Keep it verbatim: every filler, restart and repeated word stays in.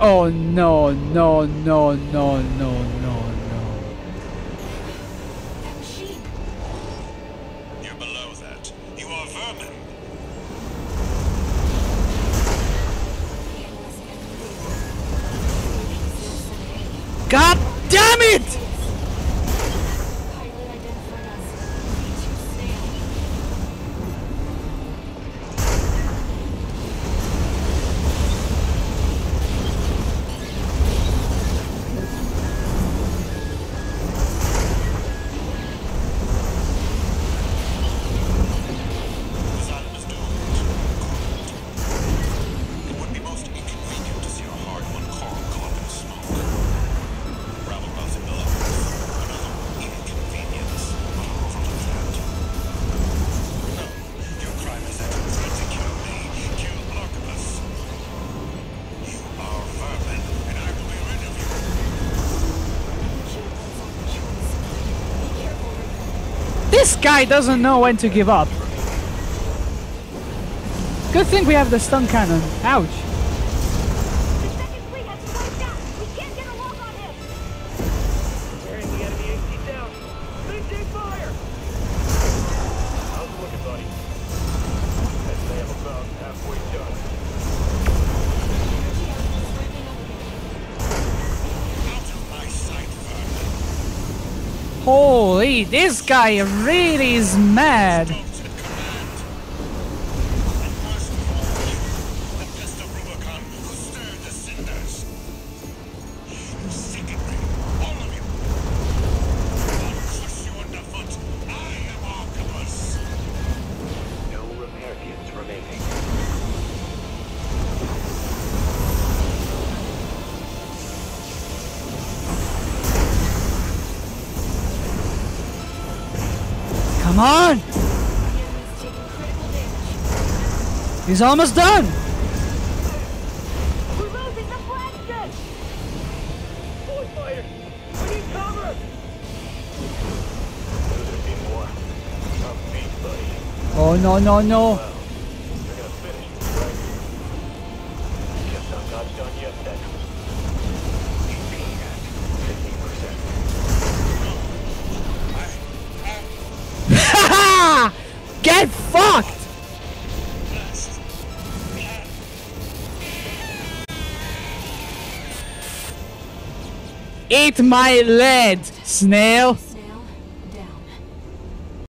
Oh no, no, no, no, no, no, no. You're below that. You are vermin. God damn it! This guy doesn't know when to give up. Good thing we have the stun cannon. Ouch. Holy, this guy really is mad. Come on! He's almost done! We're losing the flagship! Boy fighter! We need cover! There's be more. Tough beat, buddy. Oh no no no! Well, you're gonna finish, right? Guess I'm not done yet then. fifteen percent. Get fucked! Eat my lead, Snail!